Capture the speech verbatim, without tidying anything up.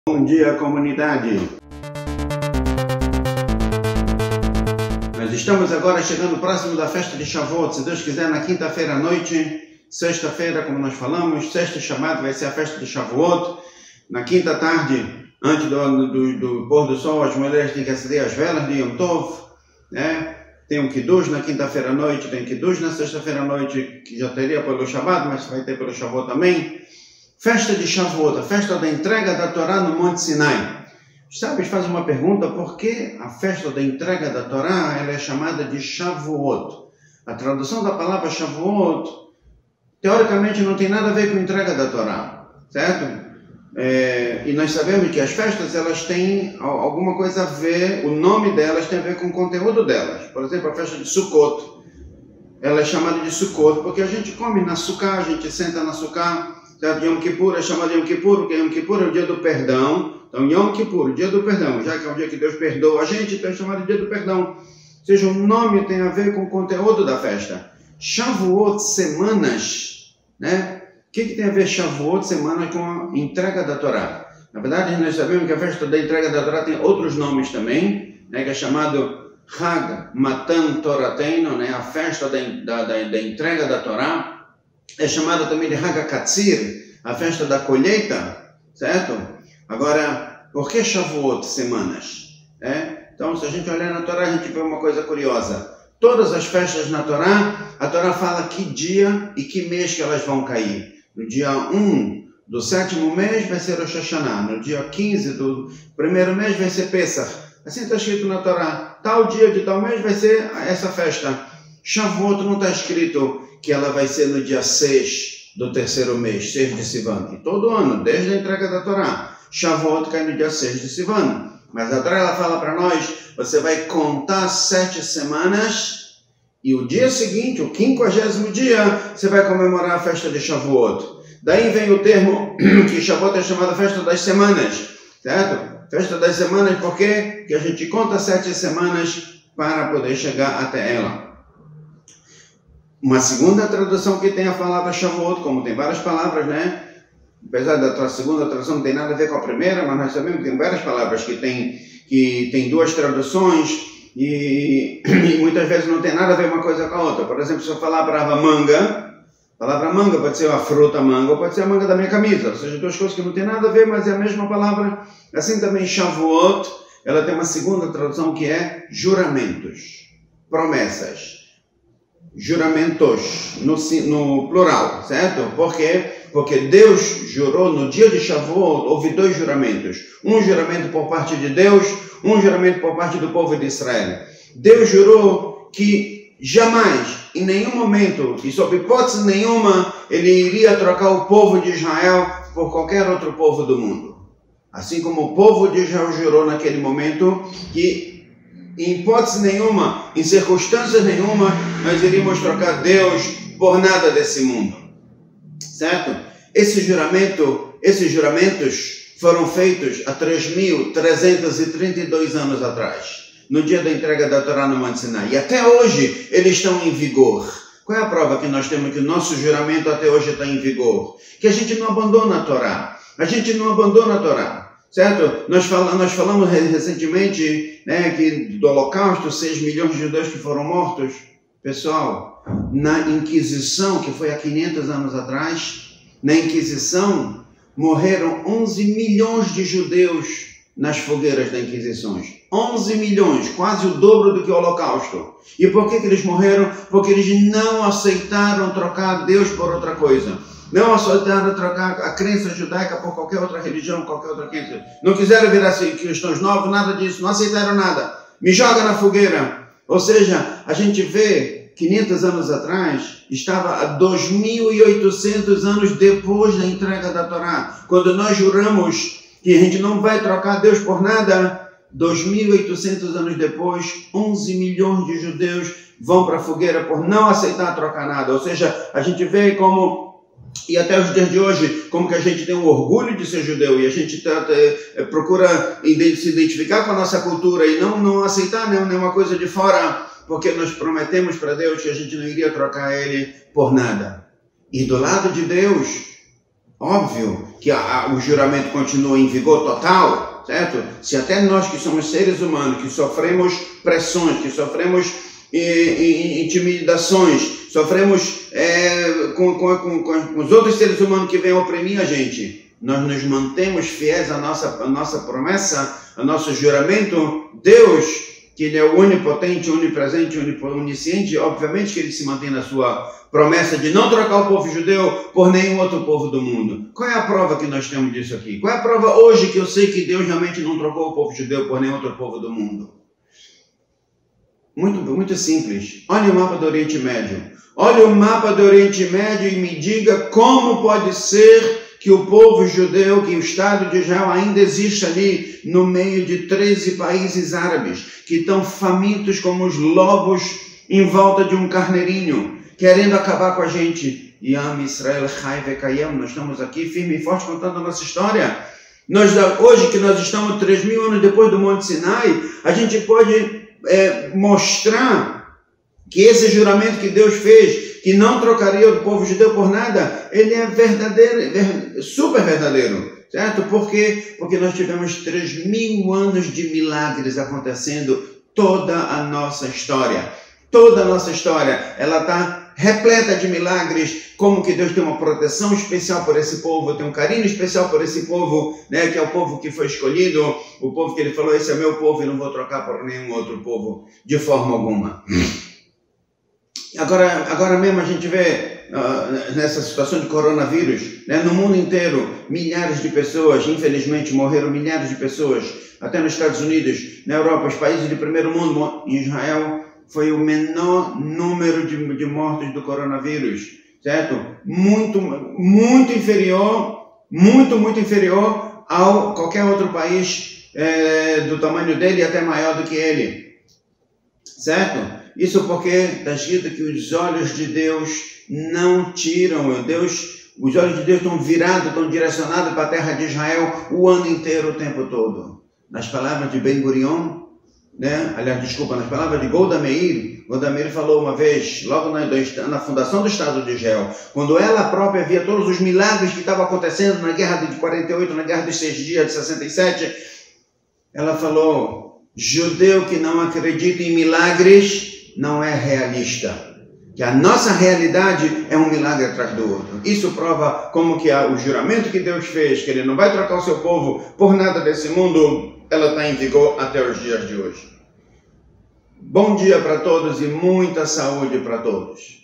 Bom dia, comunidade! Nós estamos agora chegando próximo da festa de Shavuot, se Deus quiser, na quinta-feira à noite, sexta-feira, como nós falamos, sexta chamada vai ser a festa de Shavuot. Na quinta tarde, antes do, do, do pôr do sol, as mulheres têm que acender as velas de Yom Tov, né? Tem um Kiddush na quinta-feira à noite, tem Kiddush na sexta-feira à noite, que já teria pelo Shabbat, mas vai ter pelo Shavuot também. Festa de Shavuot, a festa da entrega da Torá no Monte Sinai. Os sábios fazem uma pergunta: por que a festa da entrega da Torá ela é chamada de Shavuot? A tradução da palavra Shavuot, teoricamente, não tem nada a ver com a entrega da Torá, certo? É, e nós sabemos que as festas elas têm alguma coisa a ver, o nome delas tem a ver com o conteúdo delas. Por exemplo, a festa de Sukkot, ela é chamada de Sukkot porque a gente come na Sukkah, a gente senta na Sukkah. Yom Kippur é chamado de Yom Kippur, porque Yom Kippur é o dia do perdão. Então, Yom Kippur, o dia do perdão, já que é o dia que Deus perdoa a gente, então é chamado de dia do perdão. Ou seja, o nome tem a ver com o conteúdo da festa. Shavuot, semanas, né? O que, que tem a ver Shavuot, semanas, com a entrega da Torá? Na verdade, nós sabemos que a festa da entrega da Torá tem outros nomes também, né? Que é chamado Hag Matan Torateinu, né? A festa da, da, da, da entrega da Torá. É chamada também de Hag HaKatzir, a festa da colheita, certo? Agora, por que Shavuot, semanas? É? Então, se a gente olhar na Torá, a gente vê uma coisa curiosa. Todas as festas na Torá, a Torá fala que dia e que mês que elas vão cair. No dia um do sétimo mês vai ser Rosh Hashanah. No dia quinze do primeiro mês vai ser Pesach. Assim está escrito na Torá. Tal dia de tal mês vai ser essa festa. Shavuot não está escrito que ela vai ser no dia seis do terceiro mês, seis de Sivan. E todo ano, desde a entrega da Torá, Shavuot cai no dia seis de Sivan. Mas a Torá ela fala para nós, você vai contar sete semanas e o dia seguinte, o quinquagésimo dia, você vai comemorar a festa de Shavuot. Daí vem o termo que Shavuot é chamada festa das semanas, certo? Festa das semanas, por quê? Porque a gente conta sete semanas para poder chegar até ela. Uma segunda tradução que tem a palavra Shavuot, como tem várias palavras, né? Apesar da segunda tradução não tem nada a ver com a primeira, mas nós sabemos que tem várias palavras que tem, que tem duas traduções e, e muitas vezes não tem nada a ver uma coisa com a outra. Por exemplo, se eu falar a palavra manga, a palavra manga pode ser a fruta manga ou pode ser a manga da minha camisa. Ou seja, duas coisas que não tem nada a ver, mas é a mesma palavra. Assim também Shavuot, ela tem uma segunda tradução que é juramentos, promessas. Juramentos, no, no plural, certo? Por quê? Porque Deus jurou no dia de Shavuot, houve dois juramentos. Um juramento por parte de Deus, um juramento por parte do povo de Israel. Deus jurou que jamais, em nenhum momento, e sob hipótese nenhuma, ele iria trocar o povo de Israel por qualquer outro povo do mundo. Assim como o povo de Israel jurou naquele momento que em hipótese nenhuma, em circunstâncias nenhuma, nós iríamos trocar Deus por nada desse mundo. Certo? Esse juramento, esses juramentos foram feitos há três mil trezentos e trinta e dois anos atrás, no dia da entrega da Torá no Monte Sinai. E até hoje eles estão em vigor. Qual é a prova que nós temos que o nosso juramento até hoje está em vigor? Que a gente não abandona a Torá. A gente não abandona a Torá. Certo? Nós falamos, nós falamos recentemente, né, que do Holocausto, seis milhões de judeus que foram mortos. Pessoal, na Inquisição, que foi há quinhentos anos atrás, na Inquisição morreram onze milhões de judeus nas fogueiras da Inquisição. onze milhões, quase o dobro do que o Holocausto. E por que que eles morreram? Porque eles não aceitaram trocar Deus por outra coisa. Não aceitaram trocar a crença judaica por qualquer outra religião, qualquer outra crença. Não quiseram virar cristãos novos, nada disso. Não aceitaram nada. Me joga na fogueira. Ou seja, a gente vê, quinhentos anos atrás, estava a dois mil e oitocentos anos depois da entrega da Torá. Quando nós juramos que a gente não vai trocar Deus por nada, dois mil e oitocentos anos depois, onze milhões de judeus vão para a fogueira por não aceitar trocar nada. Ou seja, a gente vê como... E até os dias de hoje, como que a gente tem um orgulho de ser judeu e a gente trata, é, procura se identificar com a nossa cultura e não, não aceitar nenhuma coisa de fora, porque nós prometemos para Deus que a gente não iria trocar Ele por nada. E do lado de Deus, Óbvio que a, a, o juramento continua em vigor total, certo? Se até nós que somos seres humanos, que sofremos pressões, que sofremos e, e, intimidações, sofremos é, com, com, com, com os outros seres humanos que vêm oprimir a gente, nós nos mantemos fiéis à nossa, à nossa promessa, ao nosso juramento. Deus, que Ele é o onipotente, onipresente, onisciente, obviamente que Ele se mantém na sua promessa de não trocar o povo judeu por nenhum outro povo do mundo. Qual é a prova que nós temos disso aqui? Qual é a prova hoje que eu sei que Deus realmente não trocou o povo judeu por nenhum outro povo do mundo? Muito, muito simples. Olha o mapa do Oriente Médio. Olha o mapa do Oriente Médio e me diga como pode ser que o povo judeu, que o Estado de Israel ainda existe ali no meio de treze países árabes, que estão famintos como os lobos em volta de um carneirinho, querendo acabar com a gente. Yam Israel Chai Vekayam, nós estamos aqui firme e forte contando a nossa história. Nós, hoje que nós estamos três mil anos depois do Monte Sinai, a gente pode é, mostrar que esse juramento que Deus fez, que não trocaria o povo judeu por nada, ele é verdadeiro, super verdadeiro, certo? Por quê? Porque nós tivemos três mil anos de milagres acontecendo, toda a nossa história. Toda a nossa história, ela está repleta de milagres, como que Deus tem uma proteção especial por esse povo, tem um carinho especial por esse povo, né, que é o povo que foi escolhido, o povo que Ele falou, esse é meu povo e não vou trocar por nenhum outro povo, de forma alguma. Agora, agora mesmo a gente vê uh, nessa situação de coronavírus, né, no mundo inteiro, milhares de pessoas, infelizmente, morreram milhares de pessoas, até nos Estados Unidos, na Europa, os países de primeiro mundo. Em Israel foi o menor número de, de mortes do coronavírus, certo? Muito, muito inferior, muito, muito inferior a qualquer outro país é, do tamanho dele e até maior do que ele, certo? Isso porque está escrito que os olhos de Deus não tiram, Deus, os olhos de Deus estão virados, estão direcionados para a terra de Israel o ano inteiro, o tempo todo. Nas palavras de Ben Gurion, né? Aliás, desculpa, nas palavras de Golda Meir, Golda Meir falou uma vez, logo na, na fundação do Estado de Israel, quando ela própria via todos os milagres que estavam acontecendo na guerra de quarenta e oito, na guerra dos seis dias de sessenta e sete, ela falou, judeu que não acredita em milagres não é realista, que a nossa realidade é um milagre atrás do outro. Isso prova como que o juramento que Deus fez, que Ele não vai trocar o seu povo por nada desse mundo, ela está em vigor até os dias de hoje. Bom dia para todos e muita saúde para todos.